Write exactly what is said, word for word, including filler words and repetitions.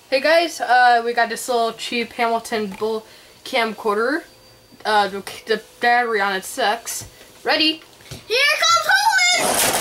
Hey guys, uh, we got this little cheap Hamilton Bull camcorder. Uh, the, the battery on it sucks. Ready? Here comes Holden!